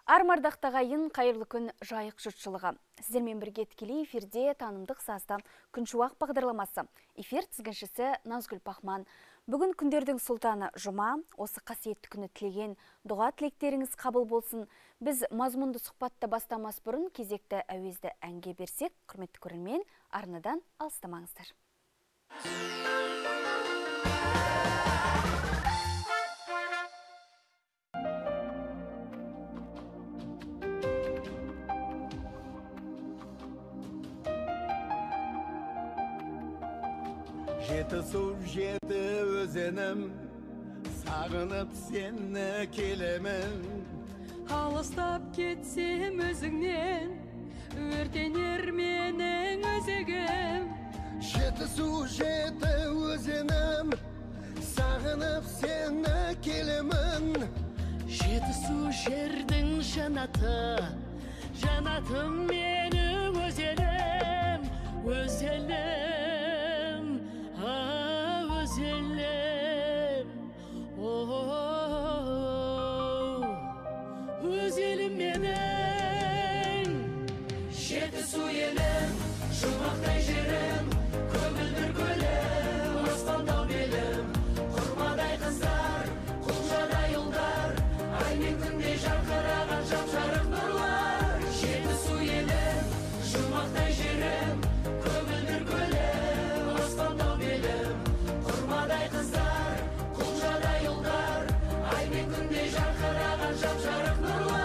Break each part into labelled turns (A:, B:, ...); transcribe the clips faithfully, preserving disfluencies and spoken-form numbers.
A: Армардақтағайын қайырлы күн жайық жұртшылығы. Сіздермен бірге тікелей эфирде танымдық сазда күншуақ бағдарламасы. Эфир тізгіншісі Назгүл Пахман. Бүгін күндердің сұлтаны жұма, осы қасиетті күні тілеген дұға тілектеріңіз қабыл болсын. Біз мазмұнды сұхбатты бастамас бұрын кезекті әуезді әнге берсек, құрметті көрермен, арнадан алыстамаңыздар.
B: Жеті су жеті өзенім, сағынып сені келемін.
C: Алыстап кетсем өзіңнен, өртенер менің өзегім.
B: Жеті су жеті өзенім, сағынып сені келемін.
C: Жеті су жердің жанаты, жанатым менің өзелім, өзелім. Өзелім менің, жеті су елім, жұмақтай жерім, көгілдір көлім, аспандау белім, құрмадай қыздар, құлжадай ұлдар, ай мен күндей жарқыраған жап-жарық нұрлар. Жеті су елім, жұмақтай жерім, көгілдір көлім, аспандау белім, құрмадай қыздар, құлжадай ұлдар, ай мен күндей жарқыраған жап-жарық нұрлар.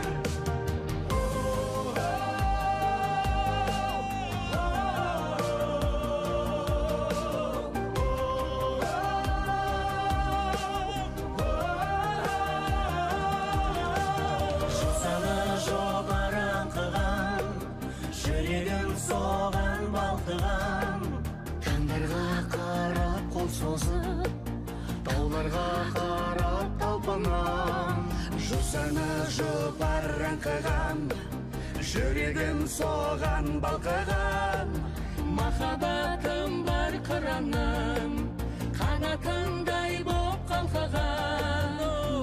B: Соған балқыған, таңдарға қарап қол созып, тауларға қарап талпынам. Жусаны жұпар аңқыған, жүрегім соған балқыған.
C: Махаббатым бар қыраным, қанатындай боп қалқыған.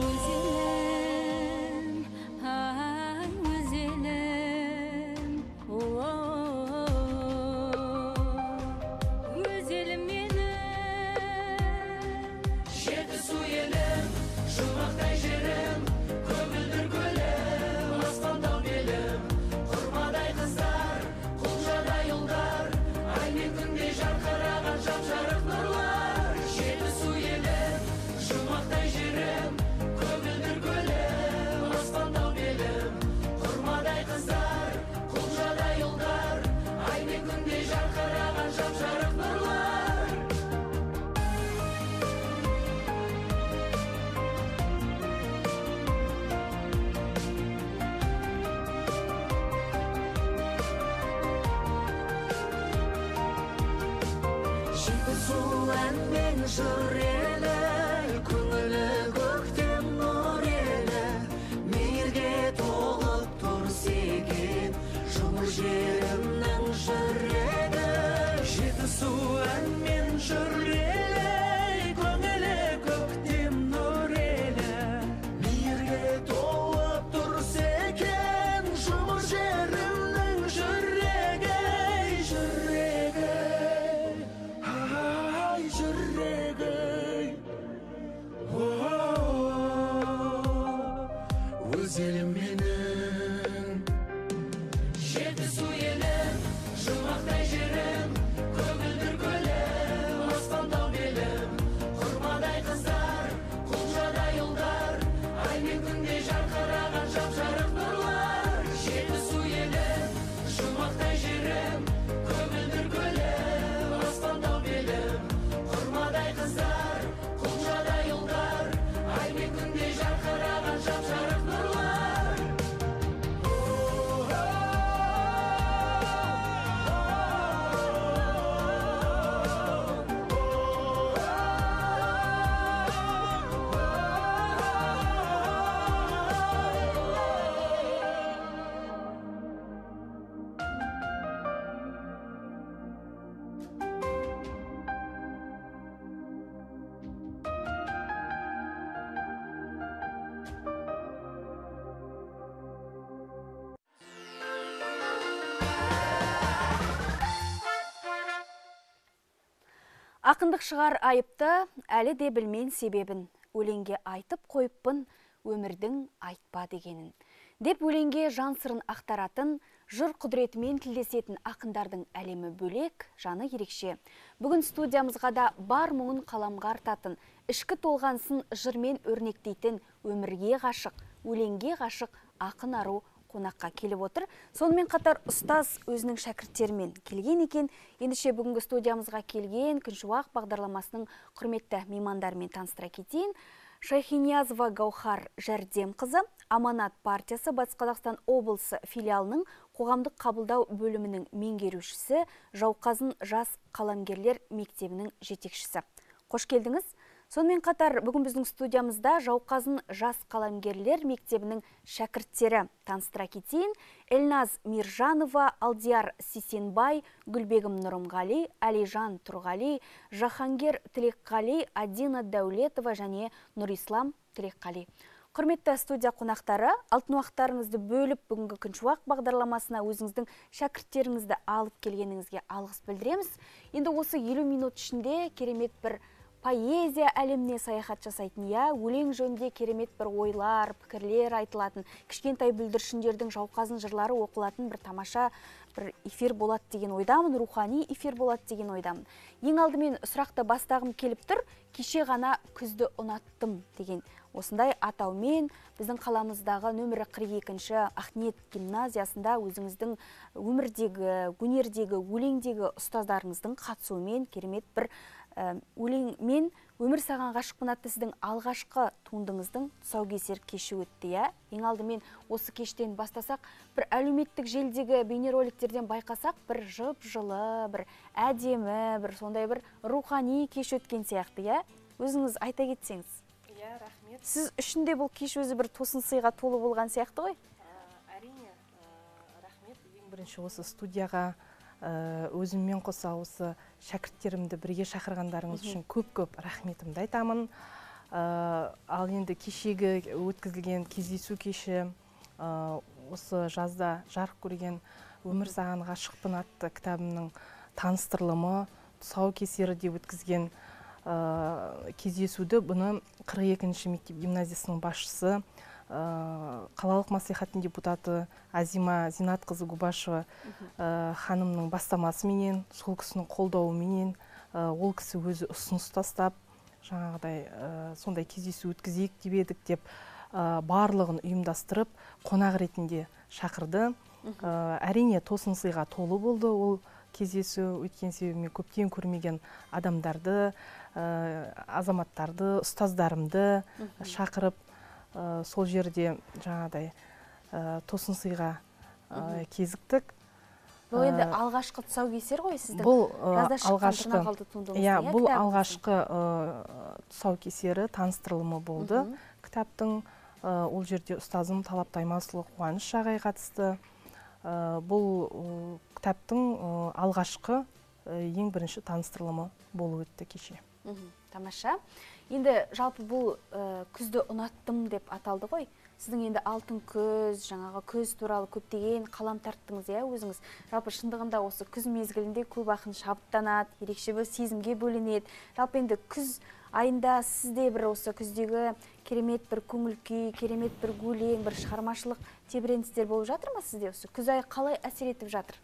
C: Өзелім, ай өзелім, өзелім менің. Жеті су елім, жұмақтай жерім, көгілдір көлім, аспандау белім, құрмадай қыздар, құлжадай ұлдар, ай мен күндей жарқыраған жап-жарық нұрлар. Жеті су елім, жұмақтай жерім, көгілдір көлім, аспандау белім, құрмадай қыздар, құлжадай ұлдар, ай мен күндей жарқыраған жап-жарық нұрлар.
B: Жеті су әнмен жүрелі, көңілі көктем нұрелі, мейірге толып тұрса екен жұмыр жерімнің жүрегі. Жеті су әнмен жүрелі, көңілі көктем нұрелі, мейірге толып тұрса екен жұмыр жерімнің жүрегі, жүрегі. Ай, жүрегі, өзелім менің.
C: Жеті су елім, жұмақтай
A: Ақындық шығар айыпты, әлі де білмен себебін. Өлеңге айтып қойыппын, өмірдің айтпа дегенін. Деп өлеңге жан сырын ақтаратын, жыр құдіретімен тілдесетін ақындардың әлемі бөлек, жаны ерекше. Бүгін студиямызға да бар мұңын қаламға артатын, ішкі толғансын жырмен өрнектейтін өмірге ғашық, өлеңге ғашық ақын ару қонаққа келіп отыр. Сонымен қатар ұстаз өзінің шәкірттерімен келген екен. Ендіше бүгінгі студиямызға келген Күншуақ бағдарламасының құрметті меймандарымен таныстыра кетейін. Шайхиниязова Гаухар Жәрдемқызы, Аманат партиясы Батыс Қазақстан облысы филиалының қоғамдық қабылдау бөлімінің меңгерушісі, Жауқазын жас қаламгерлер мектебінің жетекшісі. Қош келдіңіз. Сонымен қатар бүгін біздің студиямызда Жауқазын жас қаламгерлер мектебінің шәкірттері таныстыра кетейін. Эльназ Миржанова, Алдияр Сисенбай, Гүлбегім Нұрымғали, Әлижан Тұрғали, Жахангер Тілекқали, Адина Дәулетова және Нұрислам Тілекқали. Құрметті студия қонақтары, алтын уақыттарыңызды бөліп бүгінгі Күншуақ бағдарламасына өзіңіздің шәкірттеріңізді алып келгеніңізге алғыс білдіреміз. Енді осы елу минут ішінде керемет бір поэзия әлеміне саяхат жасайтын, я, өлең жөнінде керемет бір ойлар, пікірлер айтылатын, кішкентай бүлдіршіндердің Жауқазын жырлары оқылатын бір тамаша бір эфир болады деген ойдамын, рухани эфир болады деген ойдамын. Ең алдымен сұрақты бастағым келіп тұр, кеше ғана күзді ұнаттым деген осындай атаумен біздің қаламыздағы нөмірі қырық екінші Ақниет гимназиясында өзіңіздің өмірдегі, өнердегі, өлеңдегі ұстаздарыңыздың қатысуымен керемет бір өлеңмен өмір саған ғашықпын атты сіздің алғашқы туындыңыздың тұсаукесер кеші өтті. Ең алдымен осы кештен бастасақ, бір әлеуметтік желдегі бейнероликтерден байқасақ, бір жып-жылы, бір әдемі, бір сондай бір рухани кеш өткен сияқты. Өзіңіз айта кетсеңіз.
D: Иә, рахмет.
A: Сіз үшін де бұл кеш өзі бір тосын сыйға толы болған сияқты ғой?
D: Әрине, рахмет. Ең бірінші осы студияға өзіммен қоса осы шәкірттерімді бірге шақырғандарыңыз үшін көп-көп рахметімді айтамын. Ал енді кешегі өткізілген кездесу кеші, осы жазда жарық көрген «Өмір саған ғашықпын» атты кітабымның таныстырылымы, тұсаукесері деп өткізген кездесуді бұны қырық екінші мектеп гимназиясының басшысы, қалалық мәслихаттың депутаты Азима Зинатқызы Губашева ханымның бастамасыменен, сол кісінің қолдауыменен, ол кісі өзі ұсыныс тастап, жаңағыдай сондай кездесу өткізейік деп едік деп барлығын ұйымдастырып, қонақ ретінде шақырды. Әрине тосын сыйға толы болды ол кездесу, өткен себебімен көптен көрмеген адамдарды, азаматтарды, ұстаздарымды шақырып, сол жерде жаңағыдай тосын сыйға кезіктік.
A: Бұл енді алғашқы тұсаукесер ғой сіздің?
D: Бұл
A: алғашқы,
D: бұл алғашқы тұсаукесері таныстырылымы болды. Кітаптың ол жерде ұстазым Талап Таймасұлы Қуаныш ағай қатысты. Бұл кітаптың алғашқы ең бірінші таныстырылымы болып өтті кеше.
A: Тамаша. Енді жалпы бұл күзді ұнаттым деп аталды ғой. Сіздің енді алтын күз, жаңағы күз туралы көптеген қалам тарттыңыз, өзіңіз. Жалпы шындығында осы күз мезгілінде көп ақын шабыттанады, ерекше бір сезімге бөленеді. Жалпы енді күз айында сізде бір осы күздегі керемет бір көңіл күй, керемет бір өлең, бір шығармашылық тебіреністер болып жатыр ма сізде? Осы күз айы қалай әсер етіп жатыр?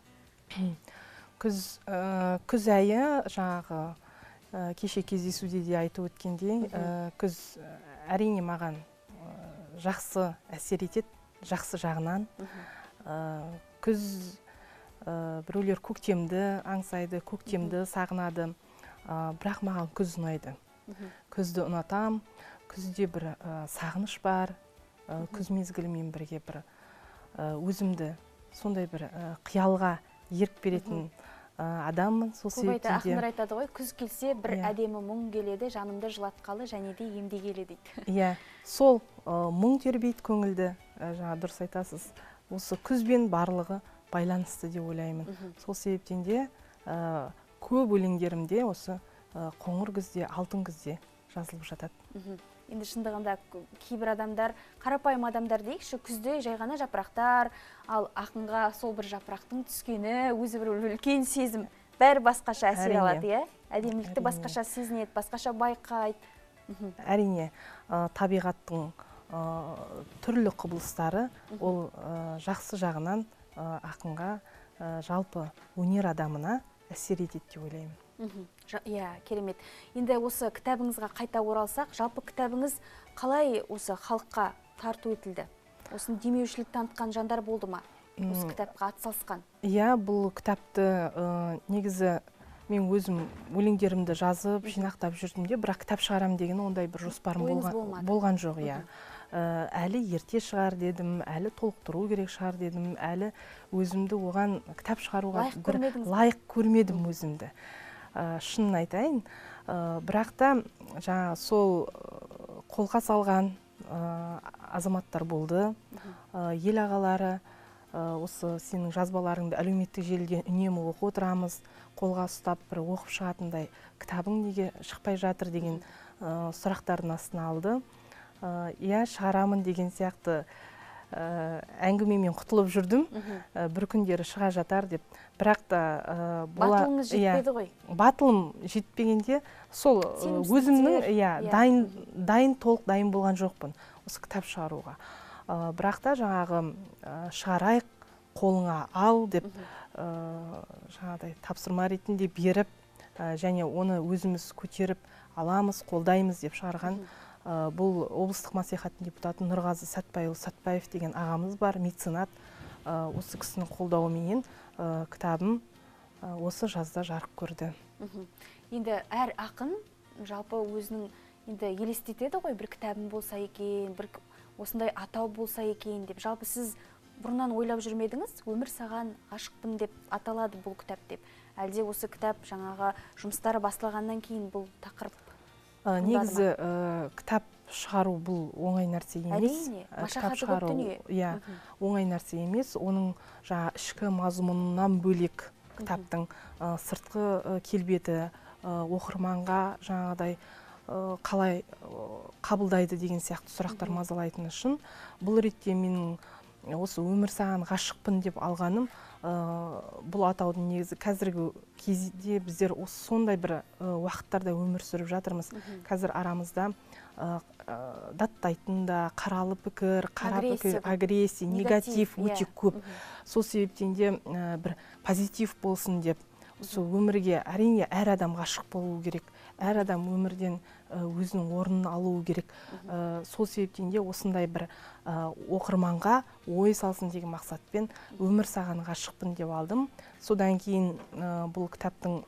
D: Күз айы жаңағы кеше кездесуде де айтып өткендей, күз әрине маған жақсы әсер етеді, жақсы жағынан. Күз біреулер көктемді аңсайды, көктемді сағынады, бірақ маған күз ұнайды. Күзді ұнатам, күзде бір сағыныш бар, күз мезгілімен бірге бір өзімді сондай бір қиялға ерік беретін адаммын.
A: Көбайты ақындар айтады ғой, күз келсе бір әдемі мұң келеді, жанымды жылатқалы және де емде келеді дейді.
D: Иә, сол мұң тербейді көңілді, жаңа дұрыс айтасыз. Осы күзбен барлығы байланысты деп ойлаймын. Сол себептен де көп өлеңдерімде осы қоңыр күзде, алтын күзде жазылып жатады.
A: Енді шындығында кейбір адамдар, қарапайым адамдар дейікші, күзде жай ғана жапырақтар, ал ақынға сол бір жапырақтың түскені өзі бір үлкен сезім бәрі басқаша әсер
D: Әрине.
A: алады, иә? Әдемілікті
D: Әрине.
A: басқаша сезінеді, басқаша байқайды.
D: Әрине, ә, табиғаттың ә, түрлі құбылыстары ол ә, жақсы жағынан ә, ақынға ә, жалпы өнер адамына әсер етеді деп ойлаймын.
A: Мгм. Жа- Иә, керемет. Енді осы кітабыңызға қайта оралсақ, жалпы кітабыңыз қалай осы халыққа тарту етілді? Осыны демеушілік танытқан жандар болды ма? Осы кітапқа атсалысқан.
D: Иә, бұл кітапты ә, негізі мен өзім өлеңдерімді жазып, жинақтап жүрдім де, бірақ кітап шығарам деген ондай бір жоспарым
A: Ойыңыз
D: болған,
A: болмады.
D: болған жоқ, иә. Ә, әлі ерте шығар дедім, әлі толықтыру керек шығар дедім, әлі өзімді оған кітап шығаруға
A: Лайық
D: бір
A: көрмедіңіз бе?
D: лайық көрмедім өзімді. Ә, шынын айтайын, ә, бірақ та жаңа сол ә, қолға салған ә, азаматтар болды, ә, ел ағалары, ә, осы сенің жазбаларыңды әлеуметтік желіден үнемі оқып отырамыз, қолға ұстап бір оқып шығатындай кітабың неге шықпай жатыр деген ә, сұрақтардың астына алды. Ә, иә, шығарамын деген сияқты ә, әңгімемен құтылып жүрдім, ә, бір күндері шыға жатар деп. Бірақ та ә, бола-
A: Батылыңыз
D: иә,
A: жетпеді ғой.
D: батылым жетпегенде сол ә,
A: Сенімсіздіктер,
D: өзімнің иә,
A: иә.
D: дайын дайын толық дайын болған жоқпын осы кітап шығаруға. Ә, бірақ та жаңағы ә, шығарайық, қолыңа ал деп ә, жаңағыдай тапсырма ретінде беріп, ә, және оны өзіміз көтеріп аламыз, қолдаймыз деп шығарған. Ә, бұл облыстық мәслихаттың депутаты Нұрғазы Сәтбайұлы Сәтбаев деген ағамыз бар, меценат. Ә, осы кісінің қолдауыменен ә, кітабым ә, осы жазда жарық көрді.
A: Мгм. Енді әр ақын жалпы өзінің енді елестетеді ғой, бір кітабым болса екен, бір осындай атау болса екен деп. Жалпы сіз бұрыннан ойлап жүрмедіңіз, өмір саған ғашықпын деп аталады бұл кітап деп. Әлде осы кітап жаңағы жұмыстары басталғаннан кейін бұл тақырып?
D: Ә,
A: Туындады
D: негізі ә, кітап шығару бұл оңай нәрсе емес.
A: Әрине,
D: Ә,
A: машақаты
D: кітап
A: көп
D: шығару,
A: дүние.
D: иә, оңай нәрсе емес. Оның жаңа ішкі мазмұнынан бөлек кітаптың ә, сыртқы ә, келбеті, ә, оқырманға жаңағыдай ә, қалай ә, қабылдайды деген сияқты сұрақтар мазалайтыны үшін. Бұл ретте менің осы өмір саған ғашықпын деп алғаным, ә, бұл атаудың негізі қазіргі кезде біздер осы сондай бір ә, уақыттарда өмір сүріп жатырмыз. Қазір арамызда ә, ә, даттайтын да қаралы пікір, қара
A: Агрессия
D: пікір,
A: көп.
D: агрессия, негатив
A: Негатив,
D: өте
A: иә.
D: көп.
A: Мгм.
D: Сол себептен де ә, бір позитив болсын деп, сол өмірге әрине әр адам ғашық болу керек, әр адам өмірден ә, өзінің орнын алуы керек. Ә, сол себептен де осындай бір ә, оқырманға ой салсын деген мақсатпен өмір саған ғашықпын деп алдым. Содан кейін ә, бұл кітаптың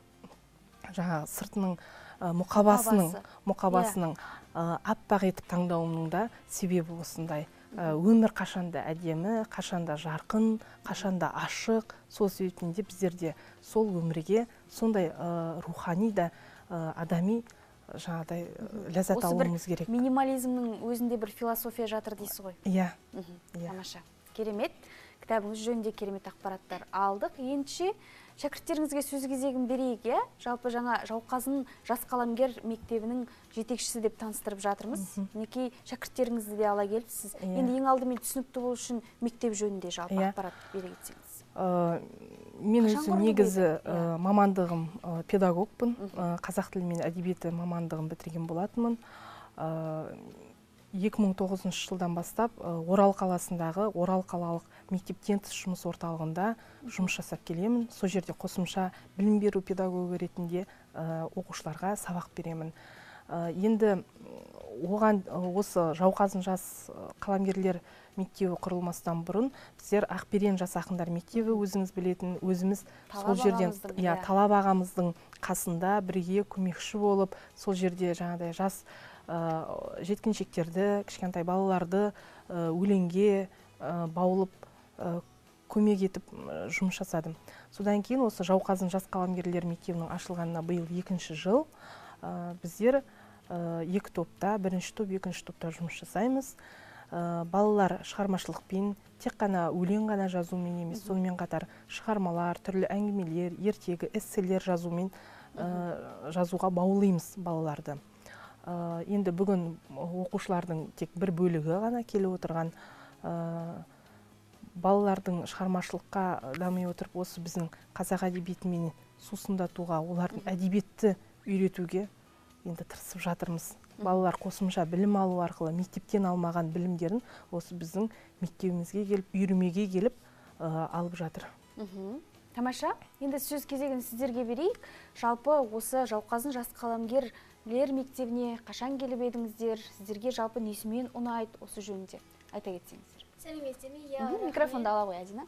D: жаңа сыртының ә, мұқабасының
A: Мұқабасы.
D: мұқабасының ә, аппақ етіп таңдауымның да себебі осындай. Ә, өмір қашанда әдемі, қашанда жарқын, қашанда ашық. Сол себептен де біздерде сол өмірге сондай ә, рухани да ә, адами жаңағыдай ә, ләззат
A: Осы бір
D: алуымыз керек.
A: минимализмнің өзінде бір философия жатыр дейсіз ғой.
D: Иә.
A: Мгм.
D: Иә.
A: Тамаша. Керемет. Кітабыңыз жөнінде керемет ақпараттар алдық. Ендеше шәкірттеріңізге сөз кезегін берейік, иә? Жалпы жаңа Жауқазын жас қаламгер мектебінің жетекшісі деп таныстырып жатырмыз. Мінекей шәкірттеріңізді де ала келіпсіз.
D: Иә.
A: Енді ең алдымен түсінікті болу үшін мектеп жөнінде жалпы
D: Иә.
A: ақпарат бере кетсеңіз.
D: Ә, мен
A: Қашан
D: өзі
A: құрылды
D: негізі
A: еді?
D: ә,
A: Иә.
D: мамандығым ә, педагогпын. Ә, қазақ тілі мен әдебиеті мамандығын бітірген болатынмын. Ә, екі мың тоғызыншы жылдан бастап ә, Орал қаласындағы Орал қалалық мектептен тыс жұмыс орталығында жұмыс жасап келемін. Сол жерде қосымша білім беру педагогі ретінде ә, оқушыларға сабақ беремін. Ә, енді оған ә, осы Жауқазын жас қаламгерлер мектебі құрылмастан бұрын біздер Ақберен жас ақындар мектебі өзіңіз білетін, өзіміз сол
A: Талап
D: жерден
A: ағамыздың,
D: иә,
A: иә.
D: талап ағамыздың қасында бірге көмекші болып, сол жерде жаңағыдай жас ә, жеткіншектерді, кішкентай балаларды ә, өлеңге ә, баулып ә, көмек етіп ә, жұмыс жасадым. Содан кейін осы Жауқазын жас қаламгерлер мектебінің ашылғанына биыл екінші жыл. Ә, біздер ә, екі топта, бірінші топ, екінші топта жұмыс жасаймыз. Ә, балалар шығармашылықпен, тек қана өлең ғана жазумен емес, сонымен қатар шығармалар, түрлі әңгімелер, ертегі, эсселер жазумен ә, жазуға баулимыз балаларды. Ә, енді бүгін оқушылардың тек бір бөлігі ғана келіп отырған. Ә, балалардың шығармашылыққа дами отырып осы біздің қазақ әдебиетімен сусындатуға, олардың әдебиетті үйретуге енді тырысып жатырмыз. Балалар қосымша білім алу арқылы мектептен алмаған білімдерін осы біздің мектебімізге келіп, үйірмеге келіп алып жатыр.
A: Тамаша, енді сөз кезегін сіздерге берейік. Жалпы осы Жауқазын жас қаламгерлер мектебіне қашан келіп едіңіздер? Сіздерге жалпы несімен ұнайды осы жөнінде? Айта кетсеңіздер.
E: Сәлеметсіздер ме?
A: Микрофонды ала қой, Адина.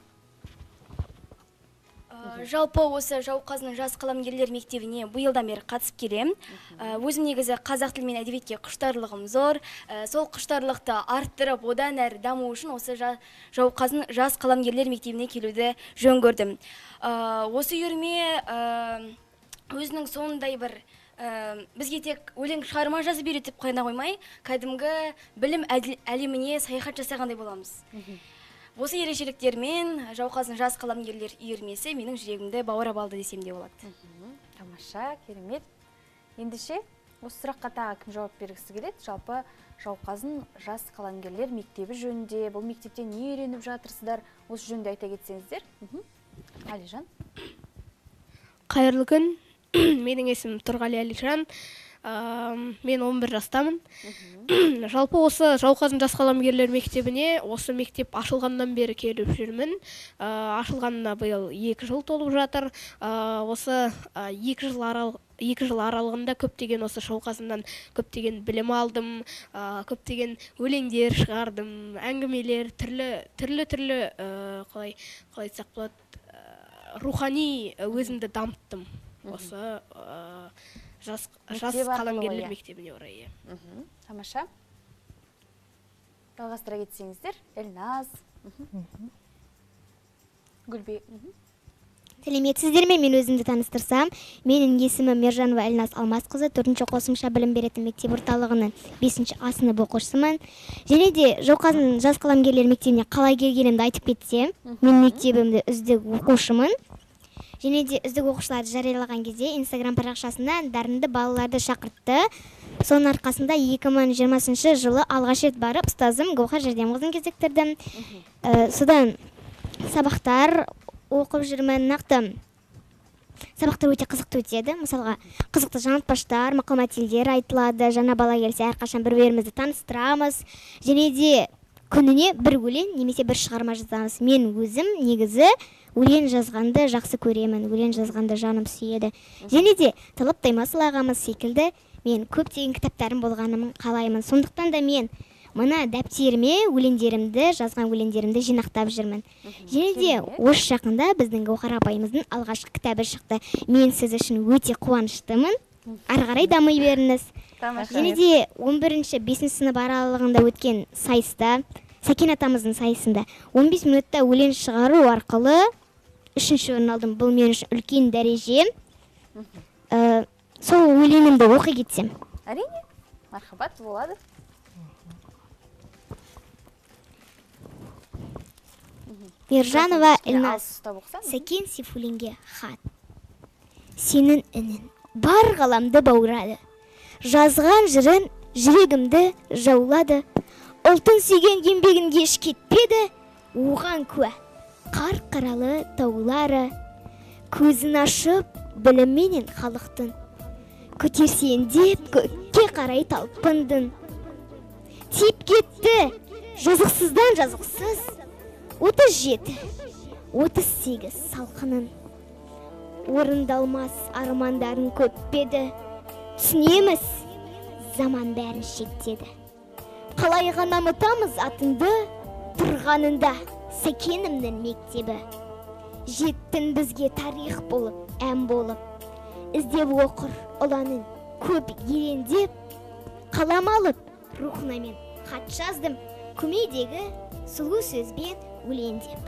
E: Жалпы осы Жауқазын жас қаламгерлер мектебіне биылдан бері қатысып келем. Өзім негізі қазақ тілі мен әдебиетке құштарлығым зор. Сол құштарлықты арттырып, одан әрі даму үшін осы Жауқазын жас қаламгерлер мектебіне келуді жөн көрдім. Осы үйірме өзінің сондай бір бізге тек өлең шығарма жазып үйретіп қойна қоймай, кәдімгі білім әлеміне саяхат жасағандай боламыз. Осы ерекшеліктермен Жауқазын жас қаламгерлер үйірмесі менің жүрегімді баурап алды десем де болады.
A: Тамаша, керемет. Ендеше, осы сұраққа тағы кім жауап бергісі келеді? Жалпы Жауқазын жас қаламгерлер мектебі жөнінде, бұл мектепте не үйреніп жатырсыздар? Осы жөнінде айта кетсеңіздер. Алижан.
F: Қайырлы күн. Менің есімім Тұрғали Алижан. Мен он бір жастамын. Жалпы осы Жауқазын жас қаламгерлер мектебіне осы мектеп ашылғаннан бері келіп жүрмін. Ашылғанына биыл екі жыл толып жатыр. Осы екі жыл аралығында көптеген осы Жауқазыннан көптеген білім алдым, көптеген өлеңдер шығардым, әңгімелер, түрлі-түрлі қалай айтсақ болады, рухани өзімді дамыттым. Осы жас қаламгерлер мектебіне орай.
A: Тамаша. Жалғастыра кетсеңіздер, Эльназ. Гүлбе.
G: Сәлеметсіздер ме? Мен өзімді таныстырсам, менің есімім Мержанова Эльназ Алмасқызы, төртінші қосымша білім беретін мектеп орталығының бесінші А сынып оқушысымын. Және де Жауқазын жас қаламгерлер мектебіне қалай келгенімді айтып кетсем, мен мектебімді үздік оқушымын. Және де үздік оқушыларды жариялаған кезде Инстаграм парақшасына дарынды балаларды шақыртты. Соның арқасында екі мың жиырмасыншы жылы алғаш рет барып, ұстазым Гаухар Жердемқызын кезіктірдім. Содан сабақтар оқып жүрмін. Нақты сабақтар өте қызықты өтеді. Мысалға, қызықты жаңылтпаштар, мақал-мәтелдер айтылады. Жаңа бала келсе, әрқашан бір-бірімізді таныстырамыз. Және де күніне бір өлең немесе бір шығарма жазамыз. Мен өзім негізі өлең жазғанды жақсы көремін, өлең жазғанды жаным сүйеді. Және де Талап Таймасыл ағамыз секілді мен көптеген кітаптарым болғанымын қалаймын. Сондықтан да мен мына дәптеріме өлеңдерімді, жазған өлеңдерімді жинақтап жүрмін. Және де осы жақында біздің Гаухар апайымыздың алғашқы кітабы шықты. Мен сіз үшін өте қуаныштымын. Ары қарай дамый беріңіз. Және де он бірінші бесінші сынып аралығында өткен сайыста, Сәкен атамыздың сайысында он бес минутта өлең шығару арқылы үшінші орын алдым. Бұл мен үшін үлкен дәреже. Сол өлеңімді оқи кетсем.
A: Әрине, мархабат болады.
G: Мержанова Эльназ. Сәкен Сейфуллинге хат. Сенің үнін бар ғаламды баурады. Жазған жырын жүрегімді жаулады. Ұлтын сүйген еңбегін еш кетпеді. Оған куә қар қаралы таулары. Көзін ашып білімменен халықтың. Көтерсен деп көкке қарай талпындың. Тиіп кетті жазықсыздан жазықсыз. отыз жеті, отыз сегіз салқынын. Орындалмас армандарын көппеді. Түсінеміз, заман бәрін шектеді. Қалай ғана ұмытамыз атыңды, тұрғанында Сәкенімнің мектебі. Жеттін бізге тарих болып, әм болып. Іздеп оқыр ұланын көп елендеп. Қалам алып, рухына мен хат жаздым. Көмейдегі сұлу сөзбен өлеңдеп.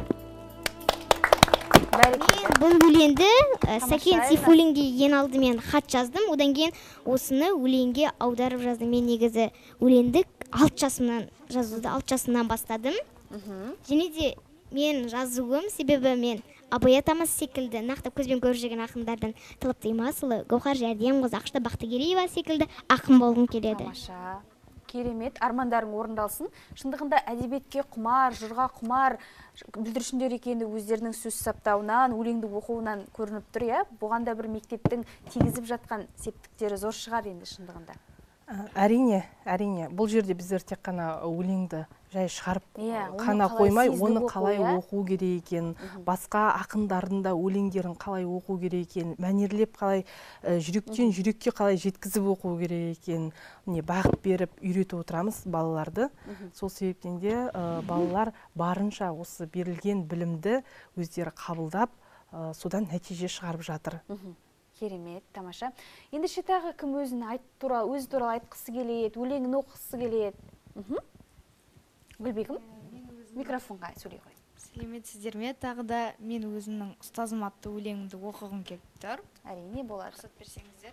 G: Мен бұл өлеңді Сәкен Сейфуллинге ең алдымен хат жаздым. Одан кейін осыны өлеңге аударып жаздым. Мен негізі өлеңді алты жасымнан жазуды алты жасымнан бастадым. Және де мен жазуым себебі мен Абай атамыз секілді нақты көзбен көріп жүрген ақындардан Талап Таймасұлы, Гаухар Жердемқызы, Ақшта Бақтыгереева секілді ақын болғым келеді.
A: Тамаша. Керемет, армандарың орындалсын. Шындығында әдебиетке құмар, жырға құмар бүлдіршіндер екені өздерінің сөз саптауынан, өлеңді оқуынан көрініп тұр, иә? Бұған да бір мектептің тигізіп жатқан септіктері зор шығар енді шындығында.
D: Әрине, әрине. Бұл жерде біздер тек қана өлеңді жай шығарып
A: Иә, оны
D: қана
A: қалай
D: қоймай,
A: сезініп
D: оны
A: оқу,
D: қалай
A: иә?
D: оқу керек екен, басқа ақындардың да өлеңдерін қалай оқу керек екен, мәнерлеп қалай ә, жүректен жүрекке қалай жеткізіп оқу керек екен, міне бағыт беріп үйретіп отырамыз балаларды. Сол себептен де ә, балалар барынша осы берілген білімді өздері қабылдап, ә, содан нәтиже шығарып жатыр.
A: Керемет, тамаша. Ендеше тағы кім өзін айт туралы, өзі туралы айтқысы келеді, өлеңін оқысы келеді? Гүлбегім, микрофонға сөйлей қой.
H: Сәлеметсіздер ме? Тағы да мен өзімнің ұстазым атты өлеңімді оқығым келіп тұр.
A: Әрине болады.
H: Рұқсат берсеңіздер.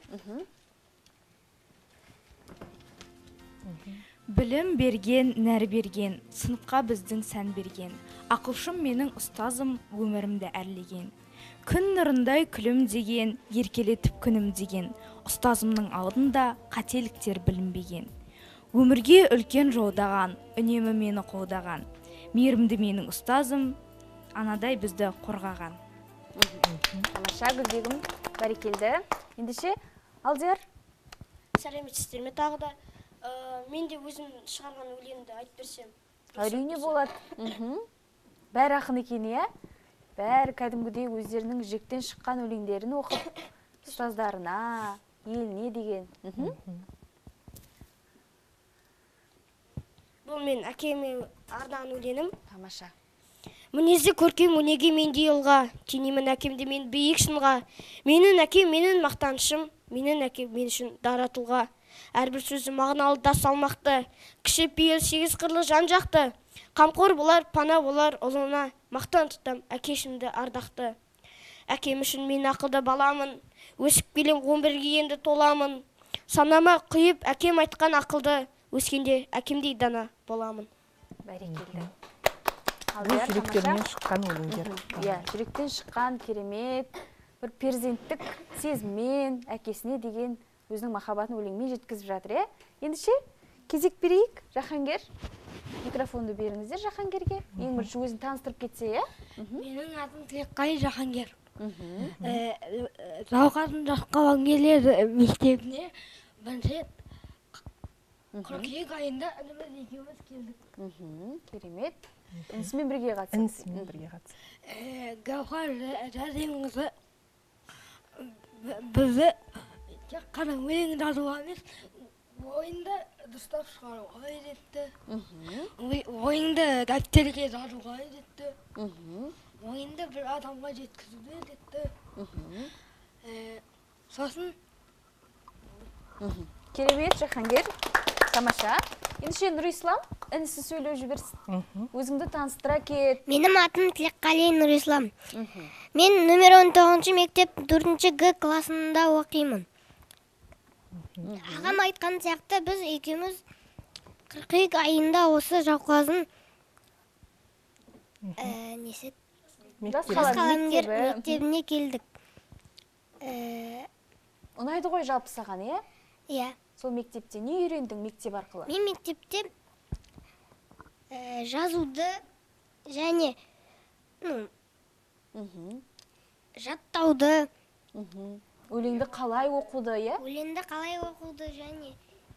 H: Білім берген, нәр берген, сыныпқа біздің сән берген. Ақылшым менің ұстазым өмірімді әрлеген. Күн нұрындай күлім деген, еркелетіп күнім деген. Ұстазымның алдында қателіктер білінбеген. Өмірге үлкен жолдаған, үнемі мені қолдаған. Мейірімді менің ұстазым, анадай бізді қорғаған.
A: Тамаша, Гүлбегім, бәрекелді. Ендеше, Алдияр?
I: Сәлеметсіздер ме? Тағы да мен де өзім шығарған өлеңді айтып берсем.
A: Әрине болады. Бәрі ақын екен, иә? Бәрі кәдімгідей өздерінің жектен шыққан өлеңдерін оқып, ұстаздарына, еліне деген.
I: Бұл мен әкеме арнаған өлеңім.
A: Тамаша.
I: Мінезді көркем өнеге мендей ұлға, теңеймін әкемді мен биік шыңға. Менің әкем менің мақтанышым, менің әкем мен үшін дара тұлға. Әрбір сөзі мағыналы да салмақты, кіші пейіл сегіз қырлы жан жақты. Қамқор болар, пана болар ұлына, мақтан тұтам әкешімді ардақты. Әкем үшін мен ақылды баламын, өсіп келем он бірге енді толамын. Санама құйып әкем айтқан ақылды, өскенде әкемдей дана боламын.
A: Бәрекелді.
D: Бұл жүректерінен шыққан өлеңдер.
A: Иә, жүректен шыққан керемет, бір перзенттік сезіммен әкесіне деген өзінің махаббатын өлеңмен жеткізіп жатыр, е? Ендеше, кезек берейік, Жахангер. Микрофонды беріңіздер Жахангерге. Ең бірінші өзін таныстырып кетсе, е?
J: Менің атым Тілекқали Жахангер. Жауқазын жас қаламгерлер мектебіне бірінші қыркүйек айында ініміз екеуміз келдік.
A: Керемет. Інісімен бірге қатысып.
D: Інісімен бірге қатысып.
J: Гаухар Жазимқызы бізді тек қана өлең жазуға емес, ойынды дұрыстап шығаруға үйретті. Ойынды дәптерге жазуға үйретті. Ойынды бір адамға жеткізуді үйретті. Сосын
A: Керемет, Жахангер. Тамаша. Ендеше Нұрислам, інісі сөйлеу жіберсін. Өзіңді таныстыра кет.
G: Менің атым Тілекқали Нұрислам. Мен нөмір он тоғызыншы мектеп төртінші Г классында оқимын. Ағам айтқан сияқты біз екеуміз қыркүйек айында осы Жауқазын несі жас қаламгер мектебіне келдік.
A: Ұнайды ғой жалпы саған, е?
G: Иә.
A: Сол мектепте не үйрендің мектеп арқылы?
G: Мен мектепте жазуды және жаттауды,
A: өлеңді қалай оқуды, е?
G: өлеңді қалай оқуды және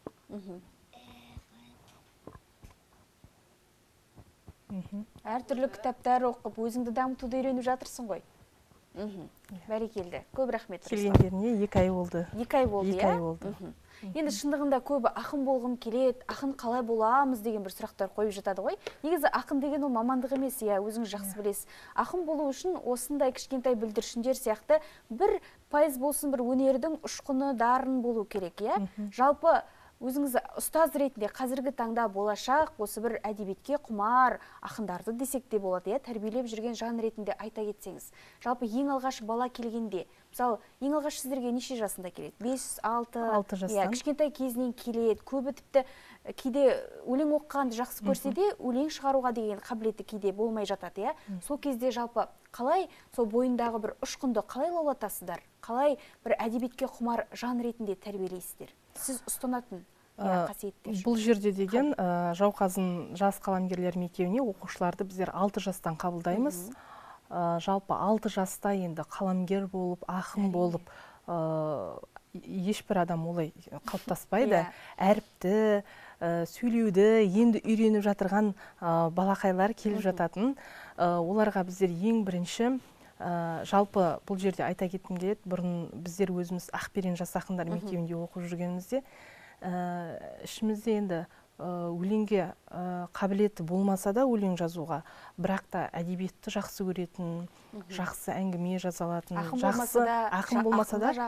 A: әртүрлі кітаптар оқып, өзіңді дамытуды үйреніп жатырсың ғой. Бәрекелді. Көп рахмет.
D: Келгендеріне екі ай болды.
A: Екі ай болды,
D: Екі ай болды.
A: Енді шындығында көбі ақын болғым келеді, ақын қалай боламыз деген бір сұрақтар қойып жатады ғой. Негізі ақын деген ол мамандық емес, иә, өзіңіз жақсы білесіз. Ақын болу үшін осындай кішкентай бүлдіршіндер сияқты бір пайыз болсын бір өнердің ұшқыны дарын болу керек, иә. Жалпы өзіңіз ұстаз ретінде қазіргі таңда болашақ осы бір әдебиетке құмар ақындарды десек те болады, иә, тәрбиелеп жүрген жан ретінде айта кетсеңіз. Жалпы ең алғаш бала келгенде, мысалы, ең алғаш сіздерге неше жасында келеді? бес, алты,
D: жастан.
A: Кішкентай кезінен келеді. Көбі тіпті кейде өлең оқығанды жақсы көрсе де, өлең шығаруға деген қабілеті кейде болмай жатады, иә. Сол кезде жалпы қалай сол бойындағы бір ұшқынды қалай лаулатасыздар? Қалай бір әдебиетке құмар жан ретінде тәрбиелейсіздер? Сіз ұстанатын қасиеттер.
D: Бұл жерде деген Жауқазын жас қаламгерлер мектебіне оқушыларды біздер алты жастан қабылдаймыз. Жалпы алты жаста енді қаламгер болып, ақын болып, ешбір адам олай қалыптаспайды. Әріпті, сөйлеуді енді үйреніп жатырған балақайлар келіп жататын. Оларға біздер ең бірінші, жалпы бұл жерде айта кеткім келеді, бұрын біздер өзіміз Ақберен жас ақындар мектебінде оқып жүргенімізде, ішімізде енді өлеңге қабілеті болмаса да өлең жазуға, бірақ та әдебиетті жақсы көретін, жақсы әңгіме жаза алатын, ақын болмаса да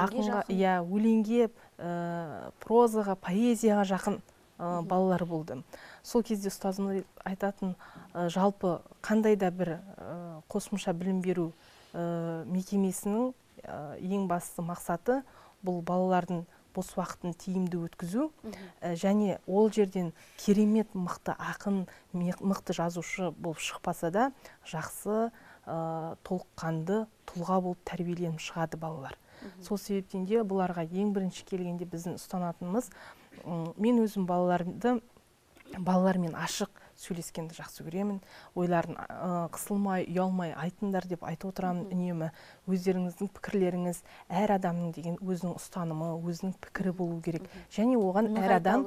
D: өлеңге, прозаға, поэзияға жақын балалар болды. Сол кезде ұстазымыз айтатын, жалпы қандай да бір қосымша білім беру мекемесінің ең басты мақсаты бұл балалардың бос уақытын тиімді өткізу, және ол жерден керемет мықты ақын, мықты жазушы болып шықпаса да, жақсы толыққанды тұлға болып тәрбиеленіп шығады балалар. Сол себептен де бұларға ең бірінші келгенде біздің ұстанатынымыз, мен өзім балаларды балалармен ашық сөйлескенді жақсы көремін. Ойларын қысылмай, ұялмай айтыңдар деп айтып отырамын үнемі. Өздеріңіздің пікірлеріңіз, әр адамның деген өзінің ұстанымы, өзінің пікірі болу керек. Және оған әр адам,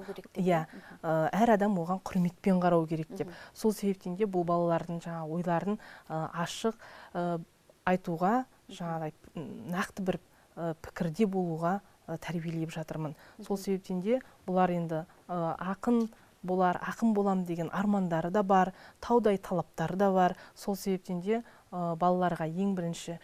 D: әр адам оған құрметпен қарау керек деп. Сол себептен де бұл балалардың жаңа ойларын ашық айтуға, жаңағыдай нақты бір пікірде болуға тәрбиелеп жатырмын. Сол себептен де бұлар енді ақын болар, ақын болам деген армандары да бар, таудай талаптары да бар. Сол себептен де балаларға ең бірінші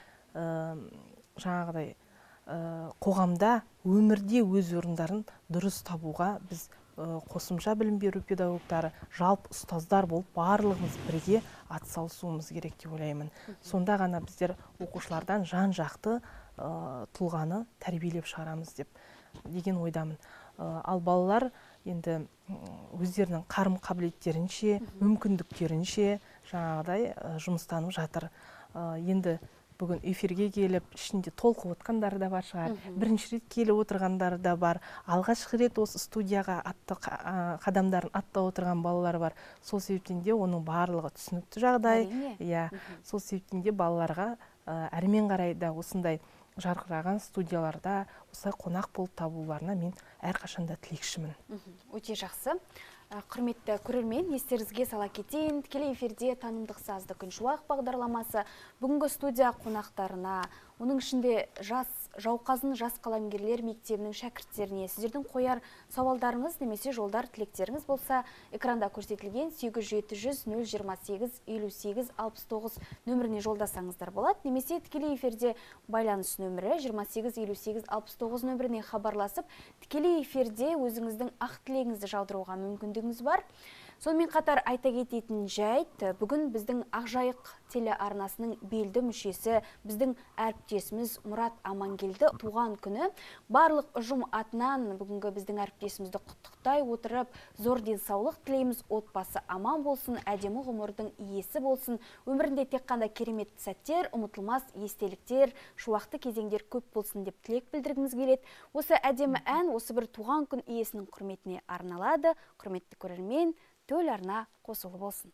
D: жаңағыдай қоғамда, өмірде өз орындарын дұрыс табуға біз қосымша білім беру педагогтары, жалпы ұстаздар болып барлығымыз бірге атсалысуымыз керек деп ойлаймын. Сонда ғана біздер оқушылардан жан-жақты тұлғаны тәрбиелеп шығарамыз деп деген ойдамын. Ал балалар енді өздерінің қарым қабілеттерінше, мүмкіндіктерінше жаңағыдай жұмыстанып жатыр. Енді бүгін эфирге келіп, ішінде толқып отқандары да бар шығар. Бірінші рет келіп отырғандары да бар. Алғашқы рет осы студияға атты қадамдарын аттап отырған балалар бар. Сол себептен де оның барлығы түсінікті жағдай. Сол себептен де балаларға әрмен қарай да осындай жарқыраған студияларда осылай қонақ болып табуларына мен әрқашанда тілекшімін.
A: Өте жақсы. Құрметті көрермен, естеріңізге сала кетейін, тікелей эфирде танымдық сазды күншуақ бағдарламасы бүгінгі студия қонақтарына, оның ішінде жас Жауқазын жас қаламгерлер мектебінің шәкірттеріне сіздердің қояр сауалдарыңыз немесе жолдар тілектеріңіз болса, экранда көрсетілген сегіз жеті жүз нөл жиырма сегіз елу сегіз алпыс тоғыз нөміріне жолдасаңыздар болады, немесе тікелей эфирде байланыс нөмірі жиырма сегіз елу сегіз алпыс тоғыз нөміріне хабарласып, тікелей эфирде өзіңіздің ақ тілегіңізді жаудыруға мүмкіндігіңіз бар. Сонымен қатар айта кететін жайт, бүгін біздің Ақжайық телеарнасының белді мүшесі, біздің әріптесіміз Мұрат Амангелді туған күні. Барлық ұжым атынан бүгінгі біздің әріптесімізді құттықтай отырып, зор денсаулық тілейміз, отбасы аман болсын, әдемі ғұмырдың иесі болсын, өмірінде тек қана керемет сәттер, ұмытылмас естеліктер, шуақты кезеңдер көп болсын деп тілек білдіргіміз келеді. Осы әдемі ән осы бір туған күн иесінің құрметіне арналады. Құрметті көрермен, төл арна қосылы болсын.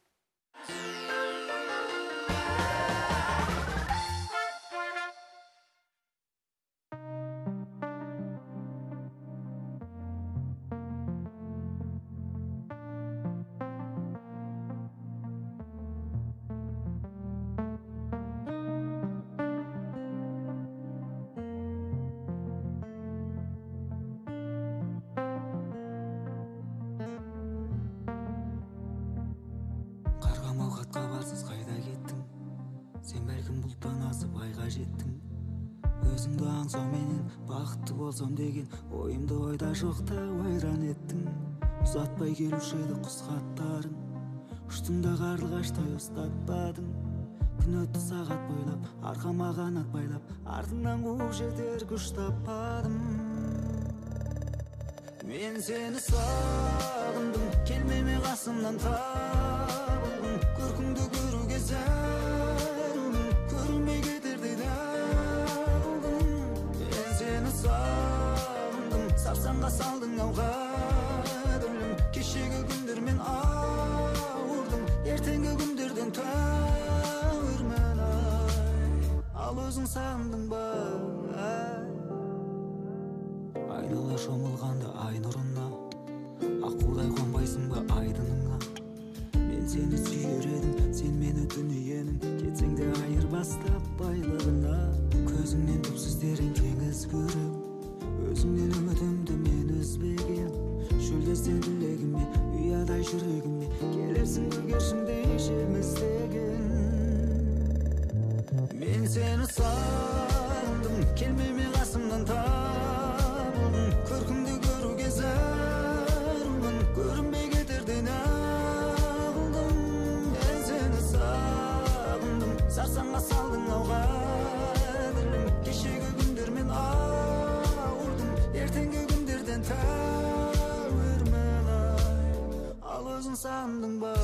B: Өзіңді аңсауменен бақытты болсам деген ойымды ойда жоқта ойран еттің. Ұзатпай келуші еді құс хаттарын, ұштың да қарлығаштай ұстатпадың. Күн өтті сағат бойлап, арқама қанат байлап, артыңнан қуып жетер күш таппадым. Мен сені сағындым, келмеме қасымнан табылдым. Көркіңді көруге зәрумін, көрінбей кетер дейді сағындым, сарсаңға салдың ауға. ал өзің сағындың ба? Айнала шомылғанда ай нұрына, аққудай қонбайсың ба айдыныңа? Мен сені сүйер едім, сен мені дүниенің, кетсең де айырбастап байлығына. Көзіңнен түпсіз терең теңіз көрем, өзіңнен үмітімді мен үзбеген. Шөлдесен тілегіме, ұядай жүрегіме, келерсің көгершіңдей жеміздеген. Мен сені сағындым, келмеме қасымнан табылдым. Көркіңді көруге зәрмін, көрінбей кетерден ағылдым. Мен сені сағындым, сарсаңға салдың ау қадірім. Кешегі күндермен ауырдым, ертеңгі күндерден тәуірмін ай. Ал өзің сағындың ба?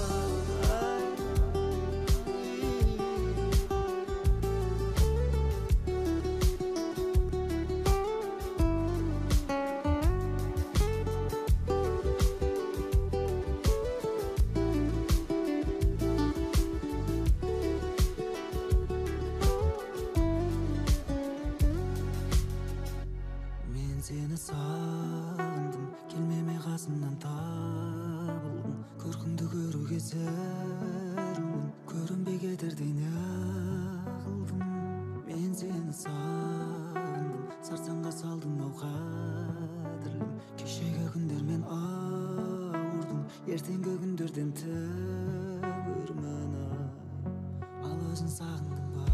B: Сені сағындым, келмеме қасымнан табылдым. Көркіңді көруге зәрмін, көрінбей кетерден ағылдым. Мен сені сағындым, сарсаңға салдың ау қадірлім. Кешегі күндермен ауырдым, ертеңгі күндерден тәуірмін ай. Ал өзің сағындың ба?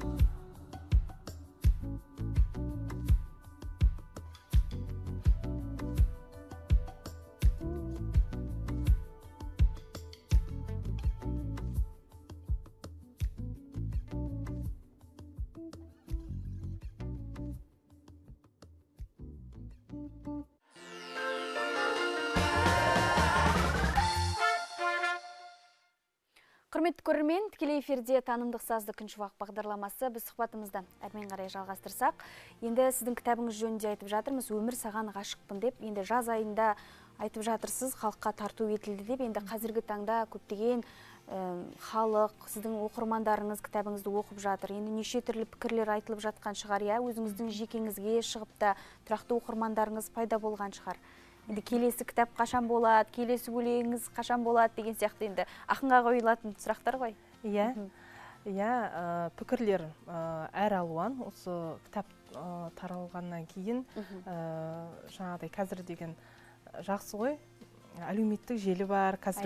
A: Құрметті көрермен, тікелей эфирде танымдық сазды күншуақ бағдарламасы. Біз сұхбатымызды әрмен қарай жалғастырсақ, енді сіздің кітабыңыз жөнінде айтып жатырмыз, өмір саған ғашықпын деп. Енді жаз айында айтып жатырсыз, халыққа тарту етілді деп. Енді қазіргі таңда көптеген халық, сіздің оқырмандарыңыз кітабыңызды оқып жатыр. Енді неше түрлі пікірлер айтылып жатқан шығар, я өзіңіздің жекеңізге шығып та тұрақты оқырмандарыңыз пайда болған шығар. Енді келесі кітап қашан болады, келесі өлеңіңіз қашан болады деген сияқты енді ақынға қойылатын сұрақтар ғой.
D: Иә, иә, пікірлер әр алуан. Осы кітап таралғаннан кейін жаңағыдай қазір деген жақсы ғой. Әлеуметтік желі бар, қазір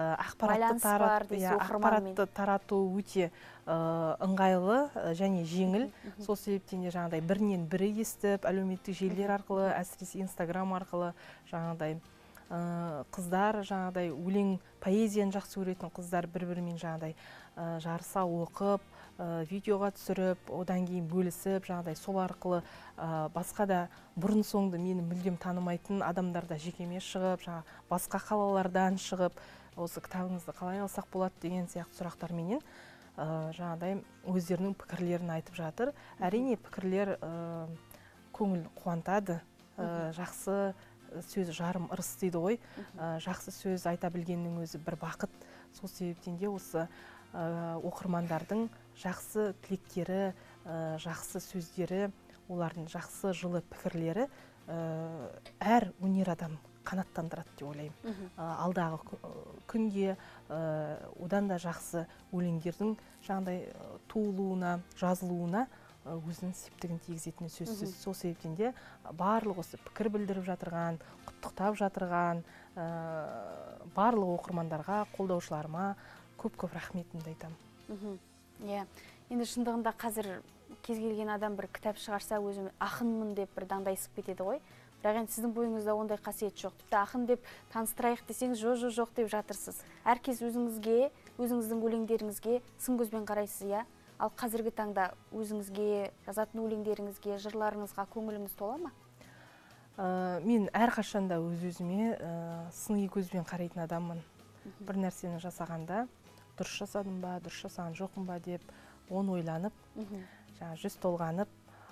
D: ақпаратты тарату өте ыңғайлы және жеңіл. Сол себептен де жаңағыдай бірінен бірі естіп, әлеуметтік желілер арқылы, әсіресе Инстаграм арқылы жаңағыдай қыздар, жаңағыдай өлең, поэзияны жақсы көретін қыздар бір-бірімен жаңағыдай жарыса оқып, видеоға түсіріп, одан кейін бөлісіп, жаңағыдай сол арқылы басқа да бұрын соңды мені мүлдем танымайтын адамдар да жекеме шығып, басқа қалалардан шығып, осы кітабыңызды қалай алсақ болады деген сияқты сұрақтарменен жаңағыдай өздерінің пікірлерін айтып жатыр. Әрине пікірлер көңіл қуантады, жақсы сөз жарым ырыс дейді ғой, жақсы сөз айта білгеннің өзі бір бақыт. Сол себептен де осы оқырмандардың жақсы тілектері, жақсы сөздері, олардың жақсы жылы пікірлері әр өнер адам қанаттандырады деп ойлаймын. Алдағы күнге одан да жақсы өлеңдердің жаңағыдай туылуына, жазылуына өзінің септігін тигізетіні сөзсіз. Сол себептен де барлық осы пікір білдіріп жатырған, құттықтап жатырған барлық оқырмандарға, қолдаушыларыма көп-көп рахметімді айтамын.
A: Иә, енді шындығында қазір кез келген адам бір кітап шығарса, өзім ақынмын деп бір даңдайсып кетеді ғой. Бірақ енді сіздің бойыңызда ондай қасиет жоқ. Тіпті ақын деп таныстырайық десеңіз, жо-жо жоқ деп жатырсыз. Әркез өзіңізге, өзіңіздің өлеңдеріңізге сын көзбен қарайсыз, иә? Ал қазіргі таңда өзіңізге, жазатын өлеңдеріңізге, жырларыңызға көңіліңіз тола ма?
D: Мен әрқашанда өз-өзіме сыни көзбен қарайтын адаммын. Бір нәрсені жасағанда, дұрыс жасадым ба, дұрыс жасаған жоқпын ба деп, оны ойланып, жүз толғанып,